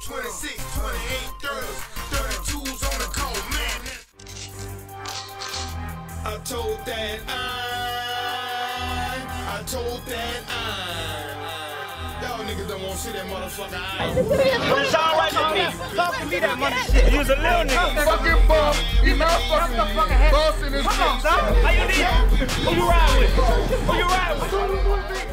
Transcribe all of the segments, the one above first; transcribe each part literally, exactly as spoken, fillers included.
twenty-six, twenty-eight, thirty, thirty-twos on the cold, man. I told that I, I told that I. Y'all niggas don't want to see that motherfucker eye. It's alright with me. Talk to me that money shit. You was a little nigga. Fucking bum. He not fucking boss in this Come on, bitch. son. How you need? Who you ride with? Who you ride with?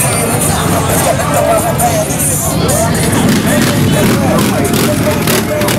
Nigga, I'm working with